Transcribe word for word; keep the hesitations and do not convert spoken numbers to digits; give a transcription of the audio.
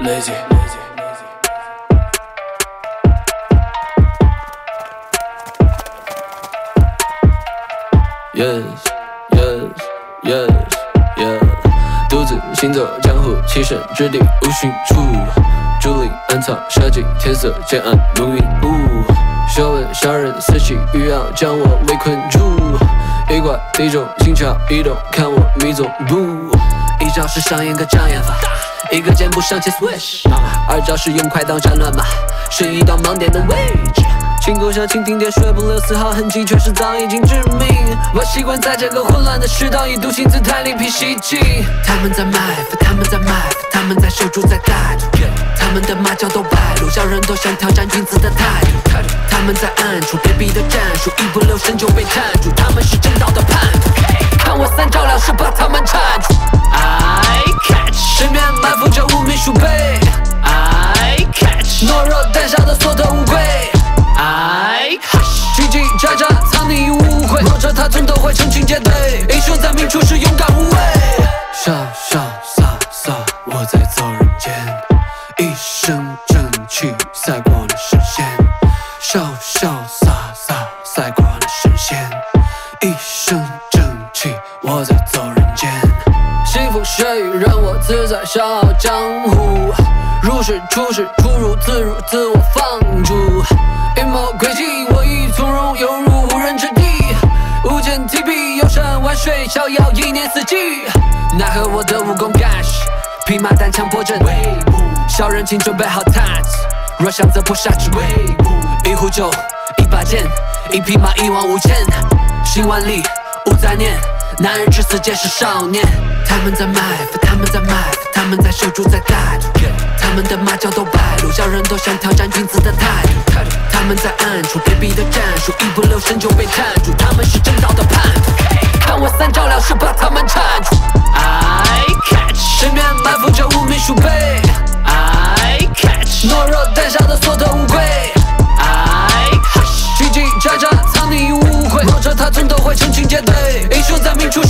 lazy。Yes, yes, yes, yeah。独自行走江湖，栖身之地无寻处。竹林暗藏杀机，天色渐暗如云雾。笑问杀人四起，欲要将我围困住。一怪一种，心潮一动，看我迷踪步。一招是上演个障眼法，一个箭步上前 switch。二招是用快刀斩乱麻，是一道盲点的位置。轻勾下蜻蜓点水，不留丝毫痕迹，却是早已经致命。我习惯在这个混乱的世道，以独行姿态另辟蹊径。他们在埋伏，他们在埋伏，他们在守住，在带路。他们的马脚都败露，小人都想挑战君子的态度。他们在暗处卑鄙的战术，一不留神就被缠住。他们是正道的叛徒，看我三招两式把他们缠住。I catch， 身边埋伏着无名鼠辈。I catch， 懦弱胆小的所得无归。I hush， 叽叽喳喳藏匿于误会，或者他总都会成群结队。英雄在明处时勇敢无畏，潇潇洒洒我在走人间，一身正气赛过了神仙。潇潇洒洒赛过了神仙，一身正气我在走人间。幸福血雨让我自在笑傲江湖，入世出世出入自如自我放逐。阴谋诡计我已从容犹如无人之地，无间提笔游山玩水逍遥一年四季。奈何我的武功 gash， 匹马单枪破阵，小人请准备好探子，若想则破杀之威。一壶酒一把剑，一匹马一往无前，行万里无再念，男人至死皆是少年。他们在埋伏，他们在埋伏，他们在守住，在带路。他们的马脚都败露，小人都想挑战君子的态度。他们在暗处卑鄙的战术，一不留神就被缠住。他们是正道的叛徒，看我三招两式把他们缠住。I catch， 身边埋伏着无名鼠辈。I catch， 懦弱胆小的所得无归。I hush， 叽叽喳喳藏匿于误会，或者他总都会成群结队。英雄在明处。